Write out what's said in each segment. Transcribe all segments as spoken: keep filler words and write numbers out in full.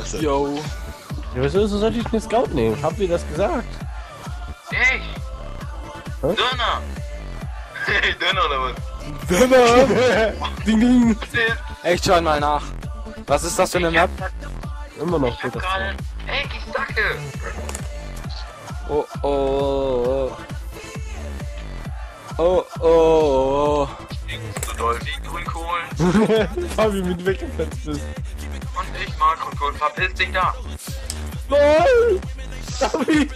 Scheiße. Yo. Ja, wieso sollte ich einen Scout nehmen? Habt ihr das gesagt? Ich! Hä? Döner! Döner oder was? Döner! Ding ding! Was ist? Echt, schau mal nach. Was ist das für eine Map? Immer noch Ich hab steht das gerade... Ey, ich sacke! Oh oh. Oh oh. Nicht so doll wie Grünkohl. drauf. Fabi, mit weggefetzt bist. Und ich mag Grünkohl. Verpiss dich da! Nein! David!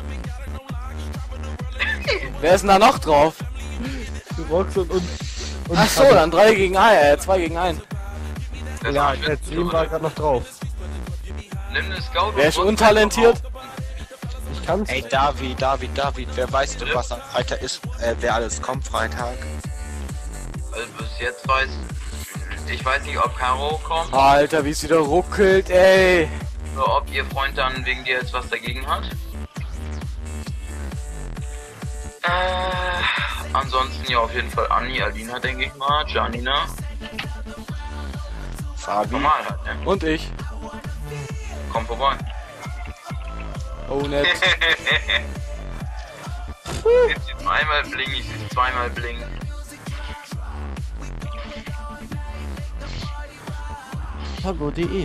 Wer ist denn da noch drauf? Roxon und... und Ach so, dann drei gegen ein, äh, zwei gegen ein. Das Ja, war der schwitzen, Team war gerade noch drauf. Nimm den Scout Wer und ist drück untalentiert? einfach auf. Ich kann's. Ey, David, David, David, wer weiß denn, was am Freitag ist, äh, wer alles kommt Freitag? Also bis jetzt weiß... Ich weiß nicht, ob Caro kommt Alter, wie es wieder ruckelt, ey. oder ob ihr Freund dann wegen dir jetzt was dagegen hat. Äh, ansonsten ja auf jeden Fall Anni, Alina, denke ich mal, Janina. Fabi? Normal halt, ne? Und ich. Komm vorbei. Oh, nett. Jetzt sieht einmal bling, ich sehe zweimal bling. Flogo punkt de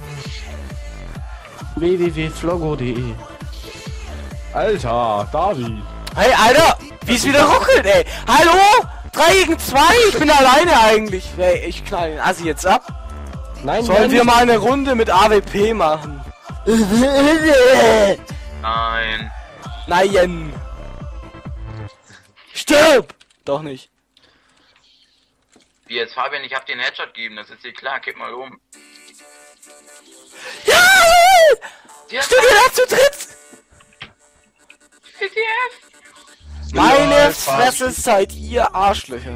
w w w punkt flogo punkt de Alter, David! Hey, Alter, wie es wieder ruckelt, ey. Hallo? drei gegen zwei? Ich bin alleine eigentlich. Ey, ich knall den Assi jetzt ab. Nein, Sollen nein, wir mal eine Runde mit A W P machen? Nein. Nein. Stirb! Doch nicht. Wie jetzt, Fabian, ich hab dir einen Headshot gegeben, das ist dir klar, kipp mal um. Ja! Ja, Steht ihr da zu dritt? C T F! Meine Lol, Fresse seid ihr Arschlöcher.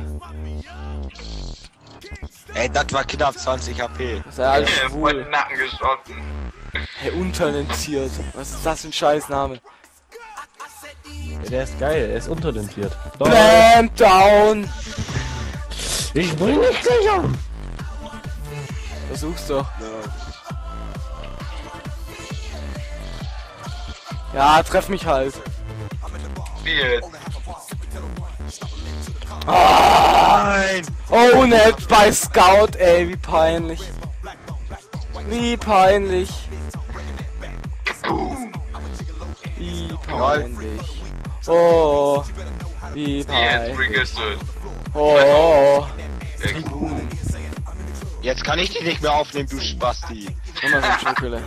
Ey, das war knapp zwanzig H P. Das ist ja alles Ja, vor den schwul. Nacken geschossen. Hey, untalentiert. Was ist das für ein Scheißname? Ja, der ist geil, er ist unterdentiert. Doch. Bam, down! Ich bring dich gleich um! Versuch's doch. Ja, treff mich halt. Wie jetzt? Nein! Oh, nett bei Scout, ey, wie peinlich. Wie peinlich. Wie peinlich. Oh, wie Wie jetzt? peinlich. Registered. Oh, Ey, Jetzt kann ich dich nicht mehr aufnehmen, du Spasti. immer so ein Schokolle.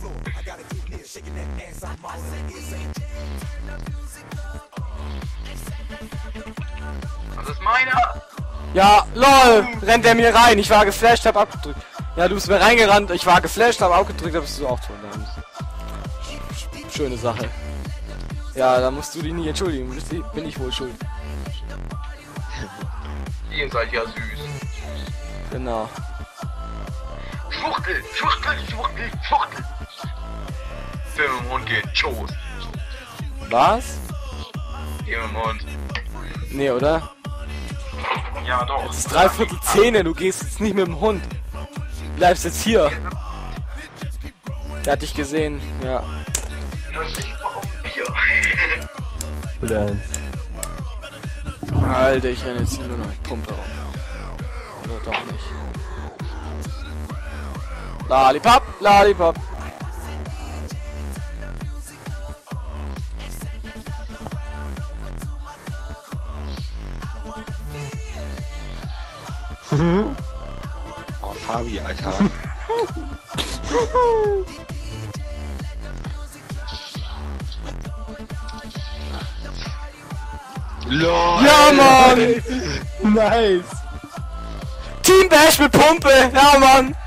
Das ist meiner! Ja, lol, rennt der mir rein. Ich war geflasht, hab abgedrückt. Ja, du bist mir reingerannt, ich war geflasht, hab abgedrückt, da bist du auch tot. Schöne Sache. Ja, da musst du dich nicht entschuldigen, bist die- bin ich wohl schuld. Ihr seid ja süß. Genau. Schwuchtel, Schwuchtel, Schwuchtel, Schwuchtel. Film im Mund geht, Schoß. Was? Film im Mund. Nee, oder? Ja, doch. Es ist dreiviertel Zähne, du gehst jetzt nicht mit dem Hund. Du bleibst jetzt hier. Der hat dich gesehen, ja. Bitte eins. Alter, ich renne jetzt hier nur noch mit Pumpe rum. Oder doch nicht. Lollipop, Lollipop. Oh, Fabi, Alter. LOL. Ja, Mann! Nice! Team Bash mit Pumpe! Ja, Mann!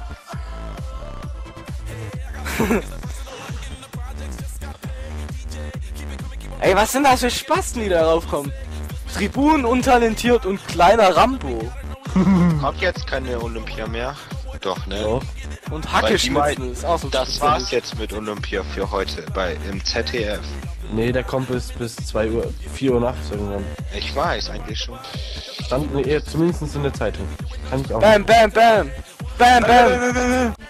Ey, was sind das für Spasten, die darauf kommen? Tribun, untalentiert und kleiner Rambo. Kommt jetzt keine Olympia mehr? Doch, ne? Doch. Und Weil die Hackeschnitzen meinten, ist auch so ein Das Spezialist. war's jetzt mit Olympia für heute bei im Z D F. Nee, der kommt bis, bis zwei Uhr, vier Uhr nachts irgendwann. Ich weiß eigentlich schon. Stand nee, zumindest in der Zeitung. Kann ich auch Bam, bam, bam! Bam, bam!